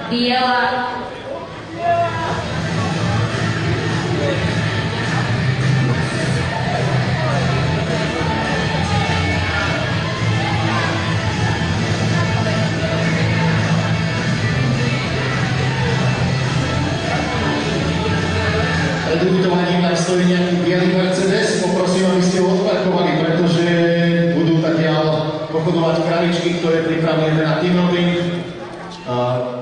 biela. Pred ubytovaním tam stojí nejaký bielý Mercedes, poprosím, aby ste ho odparkovali, pretože budú takiaľ pochodovať kravičky, ktoré pripravujeme na team building.